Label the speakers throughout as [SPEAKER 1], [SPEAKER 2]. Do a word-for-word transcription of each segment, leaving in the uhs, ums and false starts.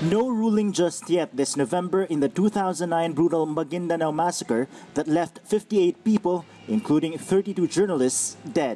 [SPEAKER 1] No ruling just yet this November in the two thousand nine brutal Maguindanao massacre that left fifty-eight people, including thirty-two journalists, dead.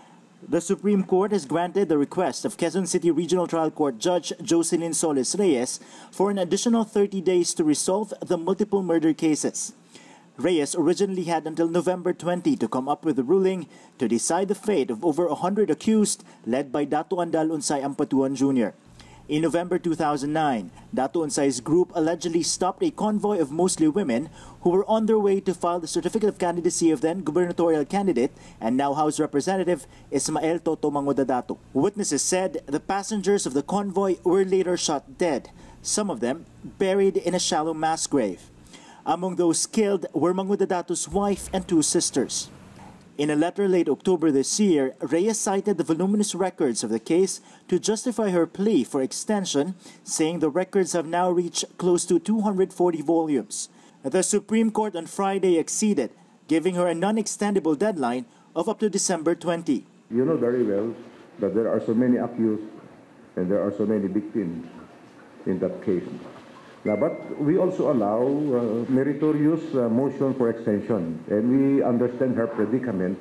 [SPEAKER 1] The Supreme Court has granted the request of Quezon City Regional Trial Court Judge Jocelyn Solis Reyes for an additional thirty days to resolve the multiple murder cases. Reyes originally had until November twentieth to come up with a ruling to decide the fate of over one hundred accused led by Dato Andal Unsay Ampatuan Junior In November two thousand nine, Dato Unsay's group allegedly stopped a convoy of mostly women who were on their way to file the certificate of candidacy of then gubernatorial candidate and now House Representative Ismael Toto Mangudadato. Witnesses said the passengers of the convoy were later shot dead, some of them buried in a shallow mass grave. Among those killed were Mangudadato's wife and two sisters. In a letter late October this year, Reyes cited the voluminous records of the case to justify her plea for extension, saying the records have now reached close to two hundred forty volumes. The Supreme Court on Friday exceeded, giving her a non-extendable deadline of up to December twentieth.
[SPEAKER 2] You know very well that there are so many accused and there are so many victims in that case. Now, but we also allow uh, meritorious uh, motion for extension, and we understand her predicament,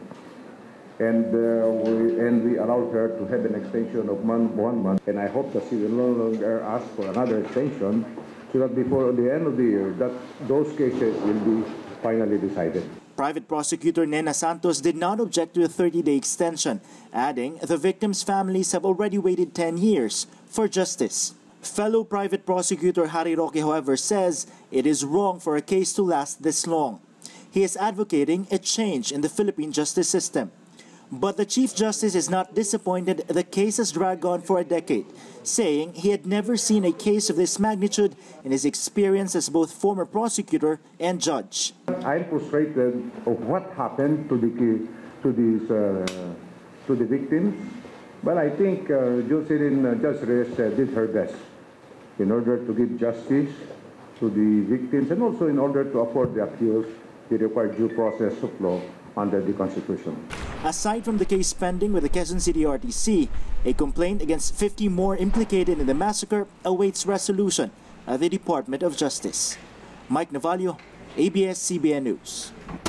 [SPEAKER 2] and uh, we, and we allowed her to have an extension of one, one month, and I hope that she will no longer ask for another extension, so that before the end of the year, that those cases will be finally decided.
[SPEAKER 1] Private prosecutor Nena Santos did not object to a thirty-day extension, adding the victims' families have already waited ten years for justice. Fellow private prosecutor Harry Roque, however, says it is wrong for a case to last this long. He is advocating a change in the Philippine justice system. But the Chief Justice is not disappointed the case has dragged on for a decade, saying he had never seen a case of this magnitude in his experience as both former prosecutor and judge.
[SPEAKER 2] I'm frustrated of what happened to the to these uh, to the victims. Well, I think uh, Jocelyn uh, Judge Reyes uh, did her best in order to give justice to the victims and also in order to afford the accused the required due process of law under the Constitution.
[SPEAKER 1] Aside from the case pending with the Quezon City R T C, a complaint against fifty more implicated in the massacre awaits resolution at the Department of Justice. Mike Navalio, A B S C B N News.